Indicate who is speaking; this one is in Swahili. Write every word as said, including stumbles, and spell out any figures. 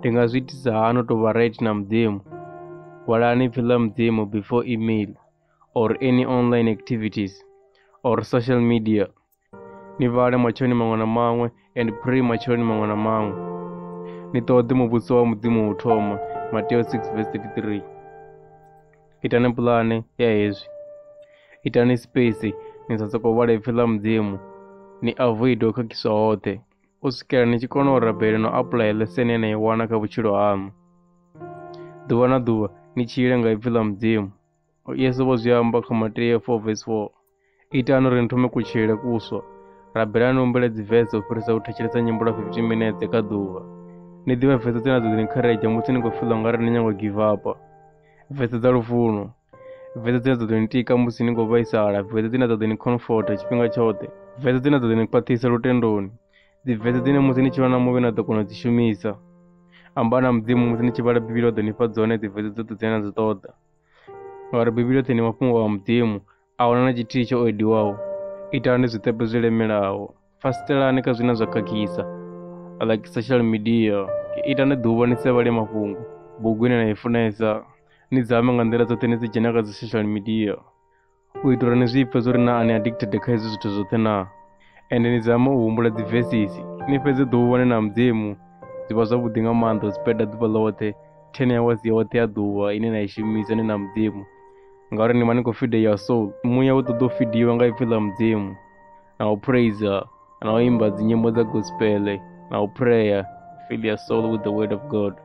Speaker 1: ndi nga zwi itisa hani to vha right na mudzimu? Walani pfhela mudzimu before email or any online activities or social media. Ni vhale matsheloni maṅwe na maṅwe and pray matsheloni maṅwe na maṅwe. Ni ṱoḓe muvhuso wa mudzimu u thoma, Matthew six verse thirty-three. Itani pulane ya hezwi. Itani space, ni sa sokou vhala ipfhi ḽa mudzimu. Ni avoid u khakhiswa hoṱhe u swikela ni tshi kona u rabela na u apply lesson ye na i wana kha vhutshilo haṋu. Ḓuvha na ḓuvha ni tshile nga ipfhi ḽa mudzimu. Yesu vho zwi amba kha Matthew four verse four. Itani uri ni thome kutshilele kuswa. Rabelani humbele dzi verse u fhirisa u thetshelesa nyimbo lwa fifteen minutes kha ḓuvha. Ni ḓivhe verse dzine dzo ḓi encourage musi ni khou feel nga ri ni nyago give up. Verse dza lufuno. Verse dzine dzo ḓi ni tika musi ni khou vhaisala. Verse dzine dzo ḓi ni comfort tshifhinga tshoṱhe. Verse dzine dzo ḓi ni khwaṱhisa lutendoni. Dzi verse dzine musi ni tshi vha na muvi na ḓo kona u dzi shumisa. Amba na mudzimu musi ni tshi vhala Bivhili o ḓo ni fha dzone dzi verse dzoṱhe dzine na dzi ṱoḓa. Ngauri Bivhili yoṱhe ni mafhungo a mudzimu, a huna na tshithihi tsho ediwaho. Itani zwiṱepe zwi lemelaho. Fastelani kha zwine zwa khakhisa like social media. Itani ḓuvha ni sevhale mafhungo, bugu ine na i funesa. Ni dzame nga nḓila dzoṱhe ni dzi dzhena kha dzi social media u itela uri ni zwi pfhe zwo ri na ani addicted kha hezwi zwithu zwoṱhe na. And ni dzame u humbula dzi verses, ni fhedze ḓuvha ni na mudzimu. Zwi vha zwavhuḓi nga maanḓa u spenda ḓuvha ḽoṱhe ten hours yoṱhe ya ḓuvha ine na i shumisa ni na mudzimu. Ngauri ni vha ni khou feed your soul. Muya u ṱoḓa u feediwa nga ipfhi ḽa mudzimu, na u praise, na u imba dzi nyimbo dza gospel, na u prayer. Fill your soul with the word of God.